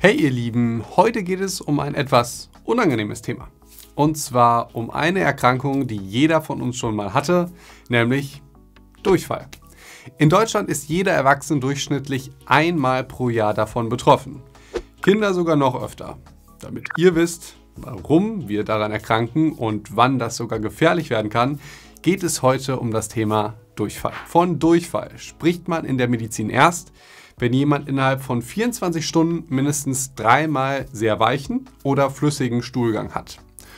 Hey ihr Lieben, heute geht es um ein etwas unangenehmes Thema. Und zwar um eine Erkrankung, die jeder von uns schon mal hatte, nämlich Durchfall. In Deutschland ist jeder Erwachsene durchschnittlich einmal pro Jahr davon betroffen. Kinder sogar noch öfter. Damit ihr wisst, warum wir daran erkranken und wann das sogar gefährlich werden kann, geht es heute um das Thema Durchfall. Von Durchfall spricht man in der Medizin erst, wenn jemand innerhalb von 24 Stunden mindestens dreimal sehr weichen oder flüssigen Stuhlgang hat.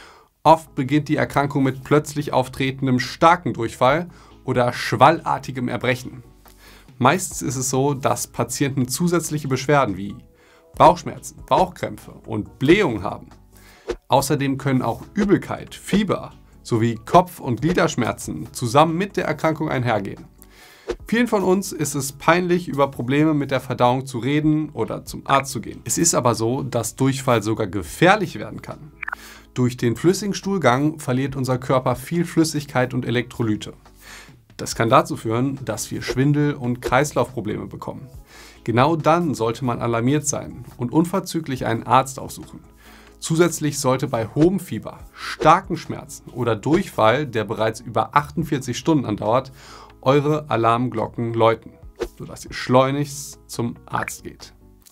Oft beginnt die Erkrankung mit plötzlich auftretendem starken Durchfall oder schwallartigem Erbrechen. Meistens ist es so, dass Patienten zusätzliche Beschwerden wie Bauchschmerzen, Bauchkrämpfe und Blähungen haben. Außerdem können auch Übelkeit, Fieber sowie Kopf- und Gliederschmerzen zusammen mit der Erkrankung einhergehen. Vielen von uns ist es peinlich, über Probleme mit der Verdauung zu reden oder zum Arzt zu gehen. Es ist aber so, dass Durchfall sogar gefährlich werden kann. Durch den flüssigen Stuhlgang verliert unser Körper viel Flüssigkeit und Elektrolyte. Das kann dazu führen, dass wir Schwindel- und Kreislaufprobleme bekommen. Genau dann sollte man alarmiert sein und unverzüglich einen Arzt aufsuchen. Zusätzlich sollte bei hohem Fieber, starken Schmerzen oder Durchfall, der bereits über 48 Stunden andauert, eure Alarmglocken läuten, sodass ihr schleunigst zum Arzt geht.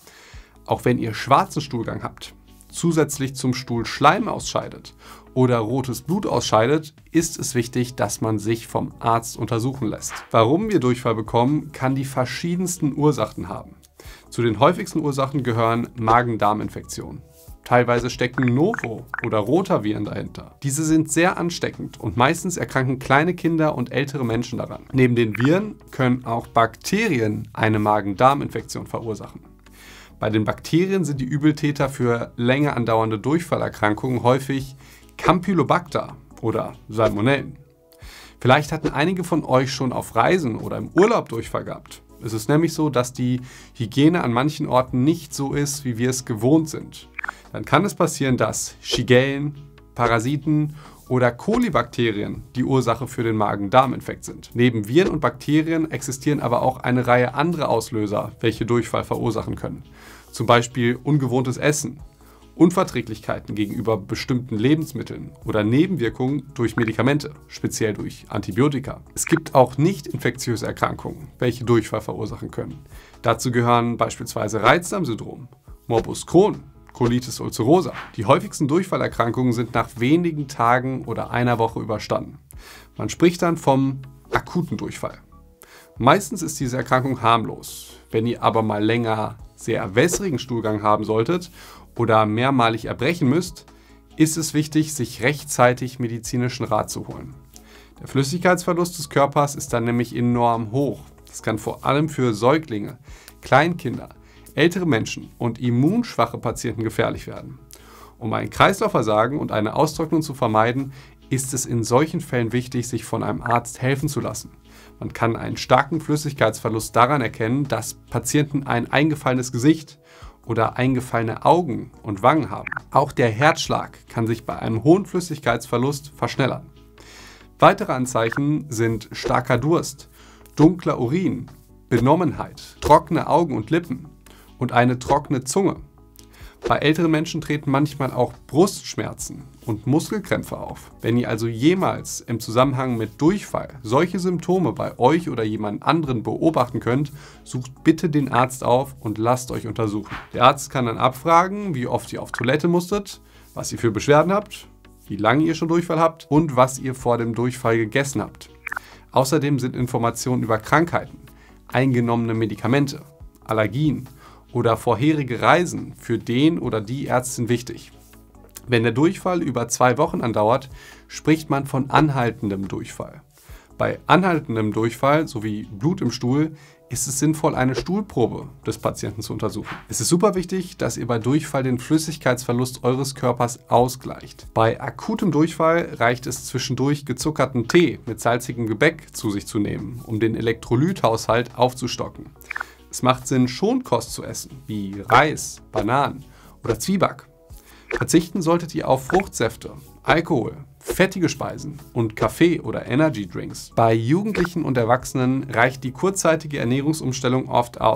Auch wenn ihr schwarzen Stuhlgang habt, zusätzlich zum Stuhl Schleim ausscheidet oder rotes Blut ausscheidet, ist es wichtig, dass man sich vom Arzt untersuchen lässt. Warum wir Durchfall bekommen, kann die verschiedensten Ursachen haben. Zu den häufigsten Ursachen gehören Magen-Darm-Infektionen. Teilweise stecken Novo- oder Rotaviren dahinter. Diese sind sehr ansteckend und meistens erkranken kleine Kinder und ältere Menschen daran. Neben den Viren können auch Bakterien eine Magen-Darm-Infektion verursachen. Bei den Bakterien sind die Übeltäter für länger andauernde Durchfallerkrankungen häufig Campylobacter oder Salmonellen. Vielleicht hatten einige von euch schon auf Reisen oder im Urlaub Durchfall gehabt. Es ist nämlich so, dass die Hygiene an manchen Orten nicht so ist, wie wir es gewohnt sind. Dann kann es passieren, dass Shigellen, Parasiten oder Kolibakterien die Ursache für den Magen-Darm-Infekt sind. Neben Viren und Bakterien existieren aber auch eine Reihe anderer Auslöser, welche Durchfall verursachen können. Zum Beispiel ungewohntes Essen, Unverträglichkeiten gegenüber bestimmten Lebensmitteln oder Nebenwirkungen durch Medikamente, speziell durch Antibiotika. Es gibt auch nicht infektiöse Erkrankungen, welche Durchfall verursachen können. Dazu gehören beispielsweise Reizdarmsyndrom, Morbus Crohn, Colitis ulcerosa. Die häufigsten Durchfallerkrankungen sind nach wenigen Tagen oder einer Woche überstanden. Man spricht dann vom akuten Durchfall. Meistens ist diese Erkrankung harmlos. Wenn ihr aber mal länger sehr wässrigen Stuhlgang haben solltet oder mehrmalig erbrechen müsst, ist es wichtig, sich rechtzeitig medizinischen Rat zu holen. Der Flüssigkeitsverlust des Körpers ist dann nämlich enorm hoch. Das kann vor allem für Säuglinge, Kleinkinder, ältere Menschen und immunschwache Patienten gefährlich werden. Um ein Kreislaufversagen und eine Austrocknung zu vermeiden, ist es in solchen Fällen wichtig, sich von einem Arzt helfen zu lassen. Man kann einen starken Flüssigkeitsverlust daran erkennen, dass Patienten ein eingefallenes Gesicht oder eingefallene Augen und Wangen haben. Auch der Herzschlag kann sich bei einem hohen Flüssigkeitsverlust verschnellern. Weitere Anzeichen sind starker Durst, dunkler Urin, Benommenheit, trockene Augen und Lippen und eine trockene Zunge. Bei älteren Menschen treten manchmal auch Brustschmerzen und Muskelkrämpfe auf. Wenn ihr also jemals im Zusammenhang mit Durchfall solche Symptome bei euch oder jemand anderen beobachten könnt, sucht bitte den Arzt auf und lasst euch untersuchen. Der Arzt kann dann abfragen, wie oft ihr auf Toilette musstet, was ihr für Beschwerden habt, wie lange ihr schon Durchfall habt und was ihr vor dem Durchfall gegessen habt. Außerdem sind Informationen über Krankheiten, eingenommene Medikamente, Allergien oder vorherige Reisen für den oder die Ärztin wichtig. Wenn der Durchfall über 2 Wochen andauert, spricht man von anhaltendem Durchfall. Bei anhaltendem Durchfall sowie Blut im Stuhl ist es sinnvoll, eine Stuhlprobe des Patienten zu untersuchen. Es ist super wichtig, dass ihr bei Durchfall den Flüssigkeitsverlust eures Körpers ausgleicht. Bei akutem Durchfall reicht es zwischendurch gezuckerten Tee mit salzigem Gebäck zu sich zu nehmen, um den Elektrolythaushalt aufzustocken. Es macht Sinn, Schonkost zu essen, wie Reis, Bananen oder Zwieback. Verzichten solltet ihr auf Fruchtsäfte, Alkohol, fettige Speisen und Kaffee oder Energy Drinks. Bei Jugendlichen und Erwachsenen reicht die kurzzeitige Ernährungsumstellung oft aus.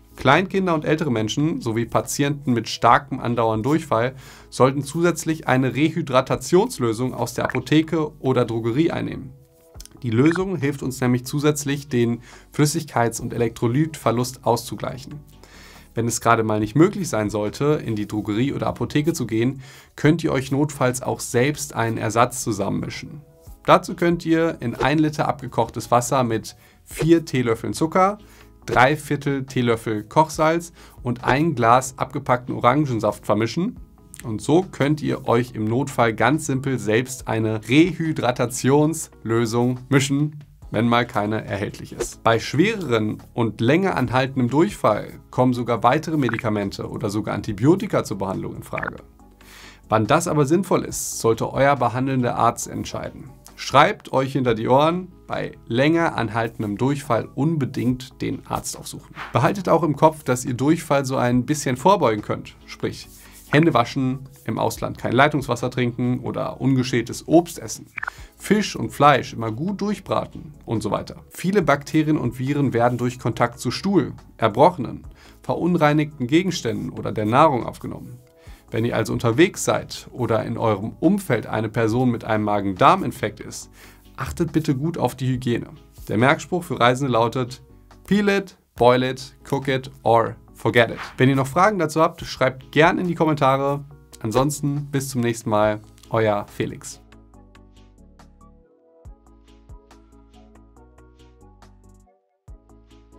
Kleinkinder und ältere Menschen sowie Patienten mit starkem andauernden Durchfall sollten zusätzlich eine Rehydratationslösung aus der Apotheke oder Drogerie einnehmen. Die Lösung hilft uns nämlich zusätzlich, den Flüssigkeits- und Elektrolytverlust auszugleichen. Wenn es gerade mal nicht möglich sein sollte, in die Drogerie oder Apotheke zu gehen, könnt ihr euch notfalls auch selbst einen Ersatz zusammenmischen. Dazu könnt ihr in 1 Liter abgekochtes Wasser mit 4 Teelöffeln Zucker, 3/4 Teelöffel Kochsalz und 1 Glas abgepackten Orangensaft vermischen. Und so könnt ihr euch im Notfall ganz simpel selbst eine Rehydratationslösung mischen, wenn mal keine erhältlich ist. Bei schwereren und länger anhaltendem Durchfall kommen sogar weitere Medikamente oder sogar Antibiotika zur Behandlung in Frage. Wann das aber sinnvoll ist, sollte euer behandelnder Arzt entscheiden. Schreibt euch hinter die Ohren, bei länger anhaltendem Durchfall unbedingt den Arzt aufsuchen. Behaltet auch im Kopf, dass ihr Durchfall so ein bisschen vorbeugen könnt, sprich Hände waschen, im Ausland kein Leitungswasser trinken oder ungeschältes Obst essen, Fisch und Fleisch immer gut durchbraten und so weiter. Viele Bakterien und Viren werden durch Kontakt zu Stuhl, erbrochenen, verunreinigten Gegenständen oder der Nahrung aufgenommen. Wenn ihr also unterwegs seid oder in eurem Umfeld eine Person mit einem Magen-Darm-Infekt ist, achtet bitte gut auf die Hygiene. Der Merkspruch für Reisende lautet: Peel it, boil it, cook it or forget it. Wenn ihr noch Fragen dazu habt, schreibt gerne in die Kommentare. Ansonsten bis zum nächsten Mal, euer Felix.